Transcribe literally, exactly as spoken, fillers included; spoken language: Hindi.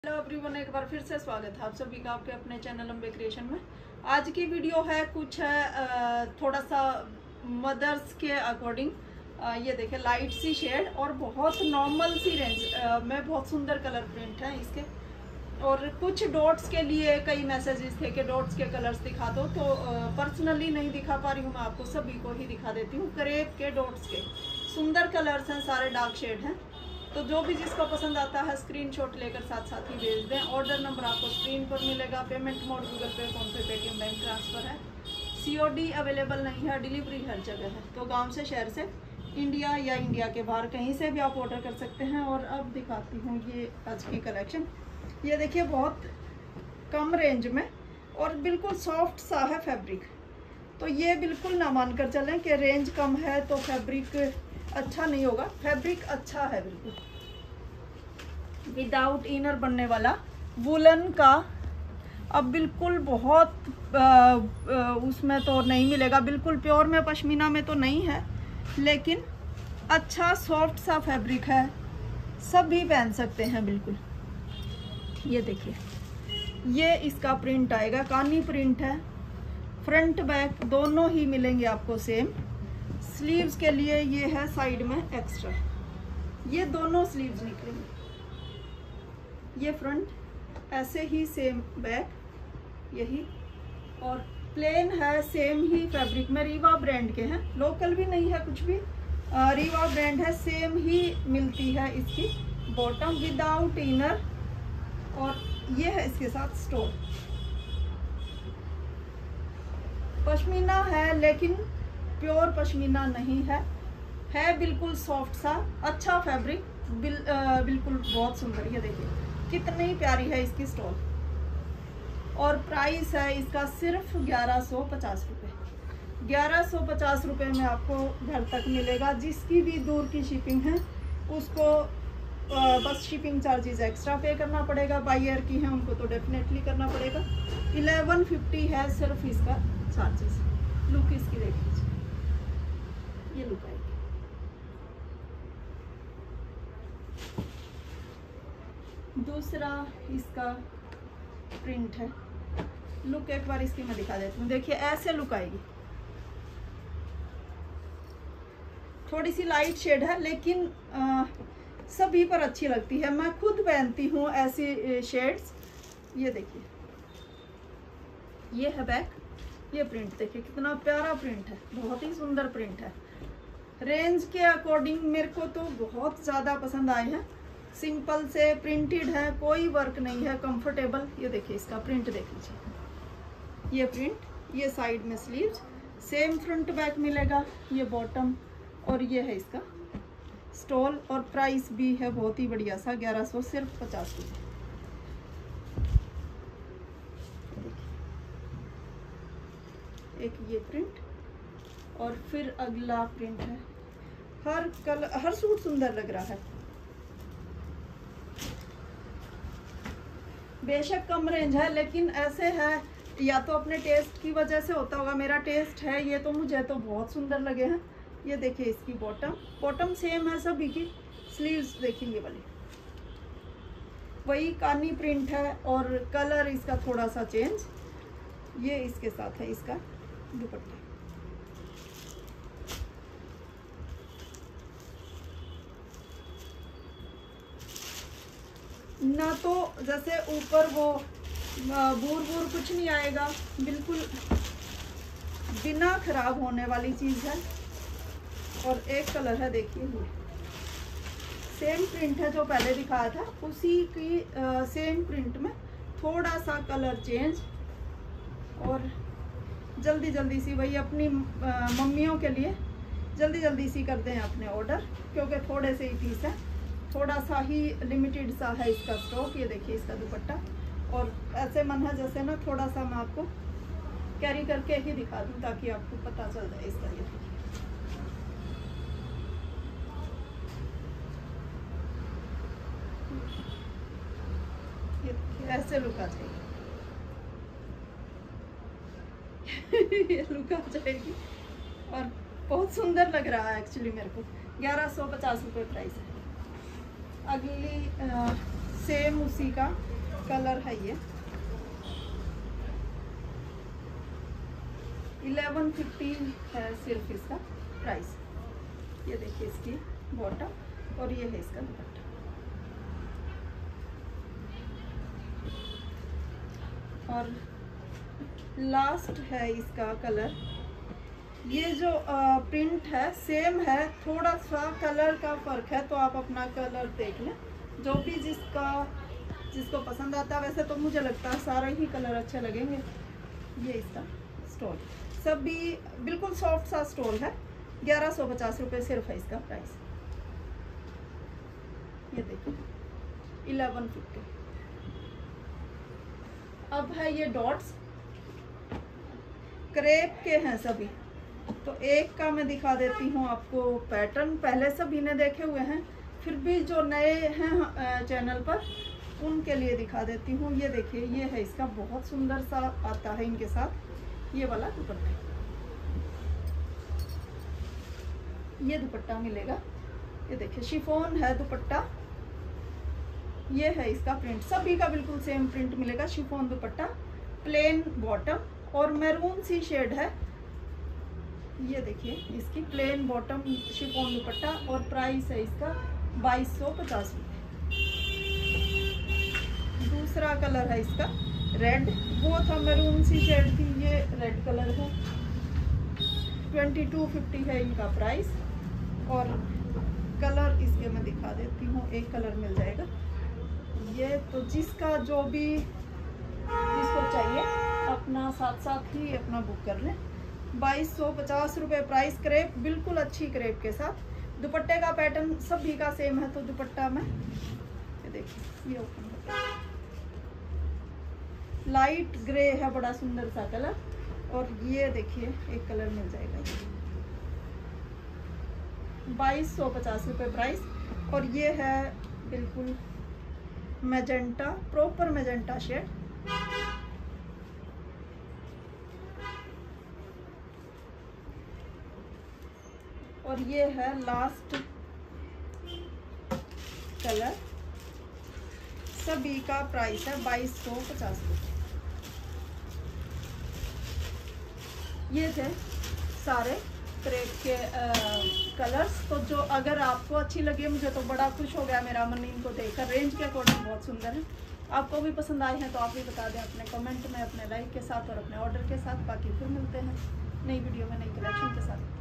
हेलो एवरीवन, एक बार फिर से स्वागत है आप सभी का आपके अपने चैनल अम्बे क्रिएशन में। आज की वीडियो है कुछ है थोड़ा सा मदर्स के अकॉर्डिंग। ये देखिए लाइट सी शेड और बहुत नॉर्मल सी रेंज में बहुत सुंदर कलर प्रिंट है इसके। और कुछ डॉट्स के लिए कई मैसेजेस थे कि डॉट्स के कलर्स दिखा दो, तो पर्सनली नहीं दिखा पा रही हूँ, मैं आपको सभी को ही दिखा देती हूँ। क्रेप के डॉट्स के सुंदर कलर्स हैं, सारे डार्क शेड हैं। तो जो भी जिसको पसंद आता है स्क्रीनशॉट लेकर साथ साथ ही भेज दें। ऑर्डर नंबर आपको स्क्रीन पर मिलेगा। Payment mode Google Pay, PhonePe पे, पेटीएम, बैंक ट्रांसफ़र है। सीओडी अवेलेबल नहीं है, डिलीवरी हर जगह है। तो गांव से, शहर से, इंडिया या इंडिया के बाहर कहीं से भी आप ऑर्डर कर सकते हैं। और अब दिखाती हूँ ये आज की कलेक्शन। ये देखिए बहुत कम रेंज में और बिल्कुल सॉफ्ट सा है फैब्रिक। तो ये बिल्कुल ना मानकर चलें कि रेंज कम है तो फैब्रिक अच्छा नहीं होगा। फैब्रिक अच्छा है, बिल्कुल विदाउट इनर बनने वाला वुलन का। अब बिल्कुल बहुत आ, आ, उसमें तो नहीं मिलेगा, बिल्कुल प्योर में पश्मीना में तो नहीं है, लेकिन अच्छा सॉफ्ट सा फैब्रिक है, सभी पहन सकते हैं बिल्कुल। ये देखिए ये इसका प्रिंट आएगा, कानी प्रिंट है। फ्रंट बैक दोनों ही मिलेंगे आपको सेम। स्लीव्स के लिए ये है साइड में एक्स्ट्रा, ये दोनों स्लीव्स निकलेंगे। ये फ्रंट ऐसे ही सेम बैक यही, और प्लेन है सेम ही फैब्रिक में। रीवा ब्रांड के हैं, लोकल भी नहीं है कुछ भी, रीवा ब्रांड है, सेम ही मिलती है इसकी बॉटम विदाउट इनर। और ये है इसके साथ स्टोन। पश्मीना है लेकिन प्योर पश्मीना नहीं है, है बिल्कुल सॉफ्ट सा अच्छा फैब्रिक। बिल, आ, बिल्कुल बहुत सुंदर। ये देखिए कितनी प्यारी है इसकी स्टॉल। और प्राइस है इसका सिर्फ ग्यारह सौ पचास रुपये। ग्यारह सौ पचास रुपये में आपको घर तक मिलेगा। जिसकी भी दूर की शिपिंग है उसको आ, बस शिपिंग चार्जेस एक्स्ट्रा पे करना पड़ेगा। बाई ईयर की है उनको तो डेफिनेटली करना पड़ेगा। इलेवन फिफ्टी है सिर्फ इसका चार्जेस। लुक इसकी देख लीजिए, ये लुक आएगी। दूसरा इसका प्रिंट है। लुक एक बार इसकी मैं दिखा देती हूँ। देखिए ऐसे लुक आएगी, थोड़ी सी लाइट शेड है लेकिन आ, सभी पर अच्छी लगती है। मैं खुद पहनती हूँ ऐसी शेड्स। ये देखिए ये है बैक। ये प्रिंट देखिए कितना प्यारा प्रिंट है, बहुत ही सुंदर प्रिंट है। रेंज के अकॉर्डिंग मेरे को तो बहुत ज़्यादा पसंद आए हैं। सिंपल से प्रिंटेड है, कोई वर्क नहीं है, कंफर्टेबल। ये देखिए इसका प्रिंट देख लीजिए, ये प्रिंट, ये साइड में स्लीव्स, सेम फ्रंट बैक मिलेगा। ये बॉटम और ये है इसका स्टॉल। और प्राइस भी है बहुत ही बढ़िया सा, ग्यारह सौ सिर्फ पचास रुपये। एक ये प्रिंट और फिर अगला प्रिंट है। हर कलर हर सूट सुंदर लग रहा है। बेशक कम रेंज है लेकिन ऐसे है, या तो अपने टेस्ट की वजह से होता होगा, मेरा टेस्ट है ये, तो मुझे तो बहुत सुंदर लगे हैं। ये देखिए इसकी बॉटम, बॉटम सेम है सभी की। स्लीव्स देखिए ये वाली, वही कानी प्रिंट है और कलर इसका थोड़ा सा चेंज। ये इसके साथ है इसका दुपट्टा। ना तो जैसे ऊपर वो बूर बूर कुछ नहीं आएगा, बिल्कुल बिना खराब होने वाली चीज़ है। और एक कलर है देखिए, सेम प्रिंट है जो पहले दिखाया था, उसी की आ, सेम प्रिंट में थोड़ा सा कलर चेंज। और जल्दी जल्दी सी वही अपनी मम्मियों के लिए जल्दी जल्दी सी कर दें अपने ऑर्डर, क्योंकि थोड़े से ही पीस है, थोड़ा सा ही लिमिटेड सा है इसका स्टॉक। ये देखिए इसका दुपट्टा। और ऐसे मन है जैसे ना थोड़ा सा मैं आपको कैरी करके ही दिखा दूँ ताकि आपको पता चल जाए इस तरीके। ये ऐसे लुक आ जाएगी ये लुक आ जाएगी और बहुत सुंदर लग रहा है एक्चुअली मेरे को। ग्यारह सौ पचास रुपये प्राइस है। अगली सेम उसी का कलर है ये। इलेवन फिफ्टी है सिर्फ इसका प्राइस। ये देखिए इसकी बॉटम और ये है इसका दुपट्टा। और लास्ट है इसका कलर। ये जो आ, प्रिंट है सेम है, थोड़ा सा कलर का फर्क है, तो आप अपना कलर देख लें, जो भी जिसका जिसको पसंद आता है। वैसे तो मुझे लगता है सारे ही कलर अच्छे लगेंगे। ये इसका स्टोल सब भी बिल्कुल सॉफ्ट सा स्टोल है। ग्यारह सौ पचास रुपये सिर्फ है इसका प्राइस। ये देखिए इलेवन फिफ्टी। अब है ये डॉट्स, क्रेप के हैं सभी। तो एक का मैं दिखा देती हूँ आपको पैटर्न, पहले सभी ने देखे हुए हैं, फिर भी जो नए हैं चैनल पर उनके लिए दिखा देती हूँ। ये देखिए ये है इसका, बहुत सुंदर सा आता है इनके साथ ये वाला दुपट्टा। ये दुपट्टा मिलेगा, ये देखिए शिफॉन है दुपट्टा। ये है इसका प्रिंट, सभी का बिल्कुल सेम प्रिंट मिलेगा। शिफॉन दुपट्टा, प्लेन बॉटम और मैरून सी शेड है। ये देखिए इसकी प्लेन बॉटम शिफॉन दुपट्टा और प्राइस है इसका बाईस सौ पचास रुपये। दूसरा कलर है इसका रेड, वो था मैरून सी शेड थी, ये रेड कलर है। ट्वेंटी टू फिफ्टी है इनका प्राइस। और कलर इसके मैं दिखा देती हूँ, एक कलर मिल जाएगा ये। तो जिसका जो भी जिसको चाहिए अपना साथ साथ ही अपना बुक कर लें। बाईस सौ पचास रुपये प्राइस। क्रेप बिल्कुल अच्छी क्रेप के साथ। दुपट्टे का पैटर्न सभी का सेम है। तो दुपट्टा में ये देखिए ये ओपन होता है, लाइट ग्रे है, बड़ा सुंदर सा कलर। और ये देखिए एक कलर मिल जाएगा ये बाईस सौ पचास रुपये प्राइस। और ये है बिल्कुल मैजेंटा, प्रॉपर मैजेंटा शेड। और ये है लास्ट कलर। सभी का प्राइस है बाईस सौ पचास रुपये। ये थे सारे क्रेप के कलर्स। तो जो अगर आपको अच्छी लगी, मुझे तो बड़ा खुश हो गया मेरा मन इनको देखकर। रेंज के अकॉर्डिंग बहुत सुंदर है। आपको भी पसंद आए हैं तो आप भी बता दें अपने कमेंट में, अपने लाइक के साथ और अपने ऑर्डर के साथ। बाकी फिर मिलते हैं नई वीडियो में नई कलेक्शन के साथ।